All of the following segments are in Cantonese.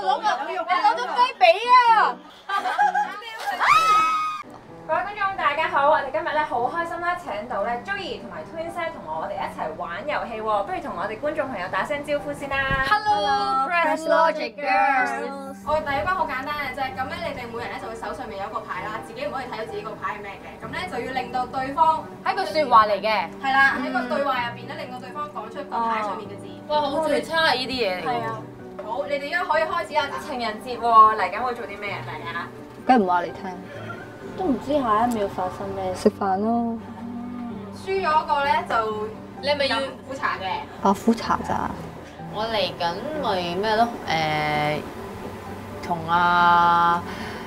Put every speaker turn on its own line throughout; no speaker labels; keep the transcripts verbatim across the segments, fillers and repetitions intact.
攞個，你攞咗雞髀啊！
各位觀眾大家好，我哋今日咧好開心啦，請到咧 Joey 同埋 Twins 咧同我哋一齊玩遊戲喎，不如同我哋觀眾朋友打聲招呼先啦。
Hello, Press Logic Girls。
我哋第一關好簡單嘅啫，咁咧你哋每人咧就會手上面有一個牌啦，自己唔可以睇到自己個牌係咩嘅，咁咧就要令到對方
係個説話嚟嘅，
係啦，喺個對話入邊咧令到對方講出個牌上面嘅字。
哇，好最差啊！呢啲嘢嚟。
係啊，好，你哋而家可以開始啦。
情人節喎，嚟緊會做啲咩啊？大家？
梗唔話你聽，
都唔知下一秒發生咩。
食飯咯。
輸咗嗰個咧就
你係咪要
苦茶嘅？
啊，苦茶咋？
我嚟緊咪咩咯？誒，同阿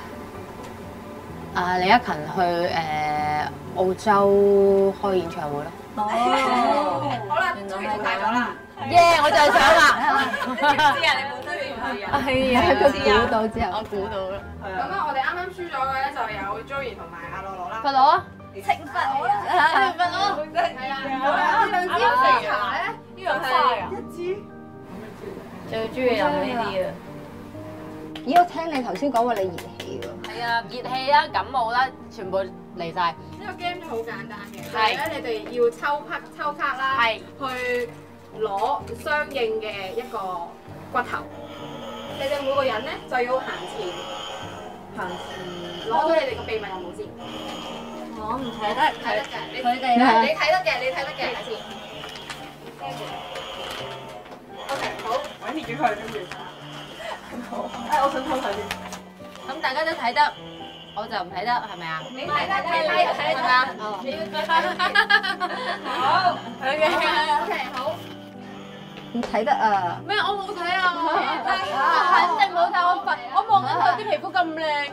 阿李克勤去誒澳洲開演唱會咯。
哦，好啦，終於做大咗啦。
耶！我就係想啦。
知啊，你本身原來人。
係啊，佢估到之後，
我估到啦。
咁啊，我哋啱啱輸咗嘅咧就有 Joey 同埋阿樂樂啦。
快攞啊！
懲罰我啦！
快攞！
係啊，好啦，呢兩支苦茶咧，
呢樣係一支。
最中意飲呢啲啊！
咦，我聽你頭先講話你熱氣喎。
係啊，熱氣啦、感冒啦，全部嚟晒。
呢個 game 好簡單嘅，係咧你哋要抽卡抽卡啦，
係
去攞相應嘅一個骨頭。你哋每個人咧就要行前，行前攞到你哋個秘密有冇先？
我唔睇得，
睇得嘅，你
佢哋咧
你睇得嘅，你睇得嘅，睇先。OK， 好。
揾住佢跟住。好。誒，我想偷睇啲。
咁大家都睇得，我就唔睇得，係咪啊？
你睇得，你睇得，睇得。
哦。
你要睇。好。OK，好。
唔睇得啊！
咩？我冇睇啊！肯定冇睇，我發我望緊佢啲皮膚咁靚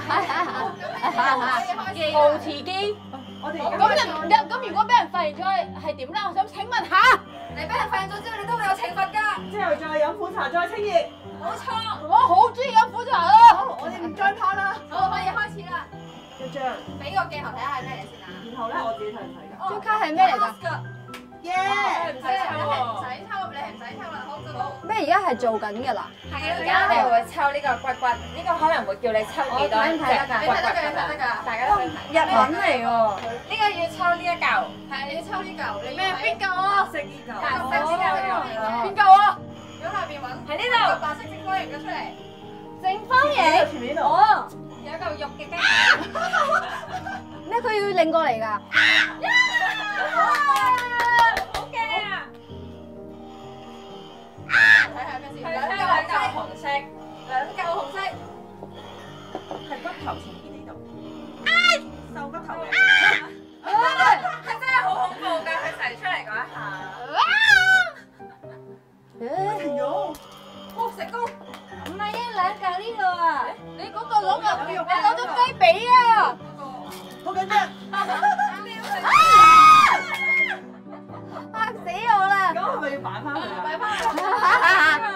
嘅，陶瓷肌。
我哋
咁人咁如果俾人發現咗係係點咧？我想請問下，
你俾人發現咗之後，你都會有懲罰㗎。
之後再飲苦茶再清熱。
冇錯。
我好中意飲苦茶咯。
好，我哋唔再拍啦。
好，可以開始啦。
一張。
俾個鏡頭睇下係咩嚟先啊？
然後咧，我自己睇唔睇㗎？
張卡係咩嚟㗎？
耶！
唔使抽喎，唔使抽，你係唔使抽啦，好做到。
咩而家係做緊㗎啦？
係啊，而家我哋會抽呢個骨骨，呢個可能會叫你抽幾多隻骨骨㗎。
你睇得㗎，你睇得㗎，
大家都想睇。
日文嚟喎。
呢個要抽呢一嚿。
係你要抽呢嚿，你
咩邊嚿啊？
色呢嚿。
白色之後呢嚿，
邊嚿啊？
如果下邊揾
喺呢度
白色正方形嘅出嚟，
正方形。
前面呢度。
哦。
有一嚿肉嘅雞。
咩？佢要擰過嚟㗎？
好驚啊！
睇下咩先？
係
兩
兩嚿
嚿
紅色，
兩嚿紅色。
係骨頭前邊呢度。瘦骨頭嘅。係真係好恐怖㗎！佢提出嚟嗰一下。停咗。
哇！成功。
唔係啊，兩嚿呢度啊！你嗰個攞個，你攞咗雞髀啊！
好緊張。
嚇死我啦！
咁係咪要擺翻佢啊？
擺翻去。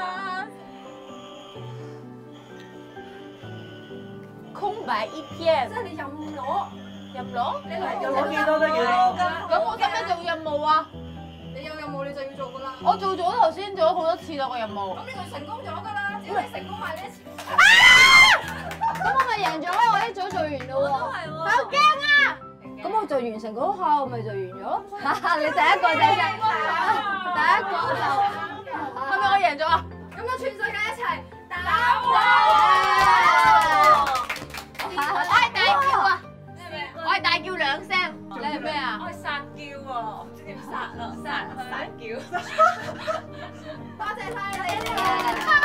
空白一片
即，係你任攞，
任攞。
你攞
攞幾多得幾多？
咁我使咩做任務啊？
你有任務你就要做㗎啦。
我做咗頭先做咗好多次啦個任務。
咁呢個成功咗㗎啦，只要你成功買呢一次。
咁我咪贏咗咯！我一早做完咯喎。
好驚啊！
咁我就完成嗰下，我咪就完咗咯。你第一個就係第一個就
係咪我贏咗啊？
咁就全世界一齊打
我係大叫啊！我係大叫兩聲。你係咩啊？
我係撒嬌喎，我唔知點撒咯，撒撒嬌。
多謝晒你哋。